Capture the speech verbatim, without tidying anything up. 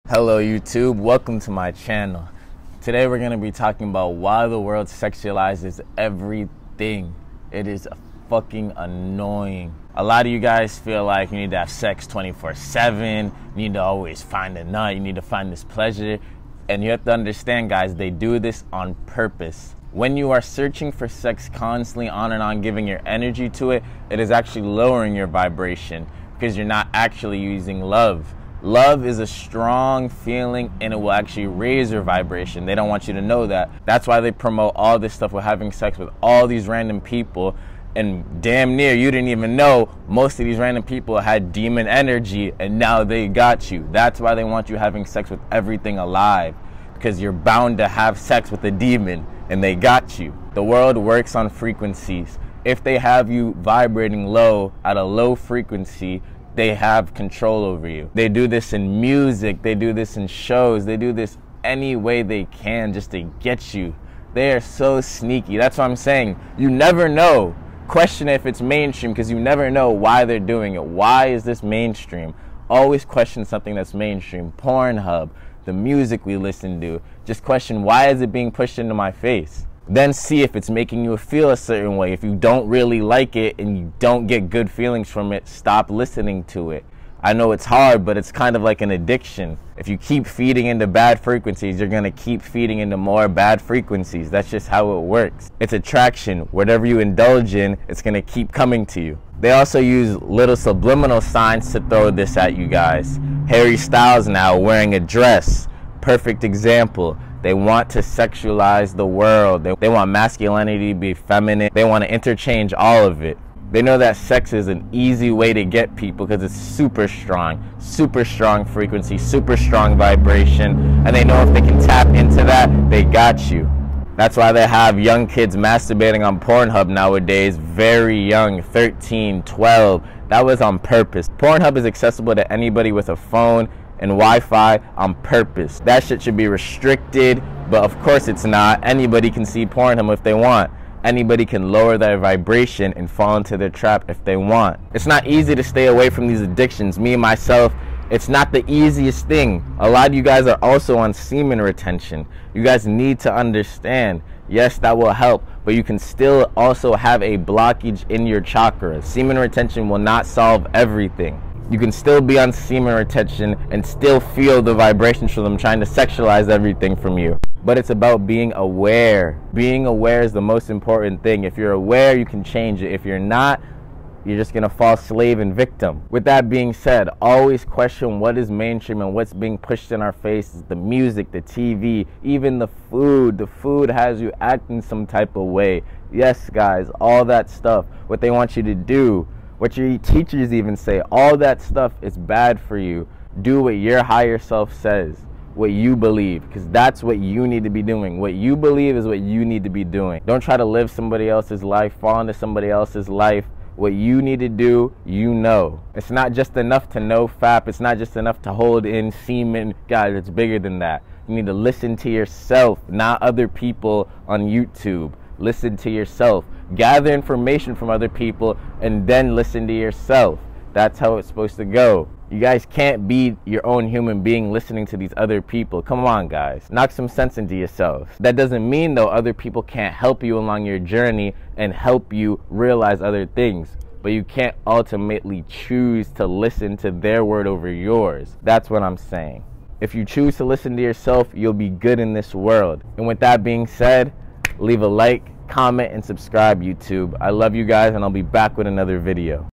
Hello YouTube, welcome to my channel. Today we're going to be talking about why the world sexualizes everything. It is fucking annoying. A lot of you guys feel like you need to have sex twenty-four seven, you need to always find a nut, you need to find this pleasure. And you have to understand, guys, they do this on purpose. When you are searching for sex constantly on and on, giving your energy to it, it is actually lowering your vibration because you're not actually using love. Love is a strong feeling and it will actually raise your vibration. They don't want you to know that. That's why they promote all this stuff with having sex with all these random people, and damn near you didn't even know most of these random people had demon energy and now they got you. That's why they want you having sex with everything alive, because you're bound to have sex with a demon and they got you. The world works on frequencies. If they have you vibrating low at a low frequency, they have control over you. They do this in music, they do this in shows, they do this any way they can just to get you. They are so sneaky. That's what I'm saying. You never know. Question if it's mainstream, because you never know why they're doing it. Why is this mainstream? Always question something that's mainstream. Pornhub, the music we listen to. Just question, why is it being pushed into my face? Then see if it's making you feel a certain way. If you don't really like it and you don't get good feelings from it, stop listening to it. I know it's hard, but it's kind of like an addiction. If you keep feeding into bad frequencies, you're gonna keep feeding into more bad frequencies. That's just how it works. It's attraction. Whatever you indulge in, it's gonna keep coming to you. They also use little subliminal signs to throw this at you guys. Harry Styles now wearing a dress. Perfect example. They want to sexualize the world. They, they want masculinity to be feminine. They want to interchange all of it. They know that sex is an easy way to get people because it's super strong, super strong frequency, super strong vibration. And they know if they can tap into that, they got you. That's why they have young kids masturbating on Pornhub nowadays, very young, thirteen, twelve. That was on purpose. Pornhub is accessible to anybody with a phone and Wi-Fi on purpose. That shit should be restricted, but of course it's not. Anybody can see Pornhub if they want. Anybody can lower their vibration and fall into their trap if they want. It's not easy to stay away from these addictions. Me, myself, it's not the easiest thing. A lot of you guys are also on semen retention. You guys need to understand, yes, that will help, but you can still also have a blockage in your chakra. Semen retention will not solve everything. You can still be on semen retention and still feel the vibrations from them trying to sexualize everything from you. But it's about being aware. Being aware is the most important thing. If you're aware, you can change it. If you're not, you're just gonna fall slave and victim. With that being said, always question what is mainstream and what's being pushed in our faces. The music, the T V, even the food. The food has you acting some type of way. Yes, guys, all that stuff. What they want you to do. What your teachers even say, all that stuff is bad for you. Do what your higher self says, what you believe, because that's what you need to be doing. What you believe is what you need to be doing. Don't try to live somebody else's life, fall into somebody else's life. What you need to do, you know. It's not just enough to know F A P. It's not just enough to hold in semen. God, it's bigger than that. You need to listen to yourself, not other people on YouTube. Listen to yourself. Gather information from other people and then listen to yourself. That's how it's supposed to go. You guys can't be your own human being listening to these other people. Come on, guys. Knock some sense into yourself. That doesn't mean, though, other people can't help you along your journey and help you realize other things. But you can't ultimately choose to listen to their word over yours. That's what I'm saying. If you choose to listen to yourself, you'll be good in this world. And with that being said, leave a like, comment, and subscribe, YouTube. I love you guys, and I'll be back with another video.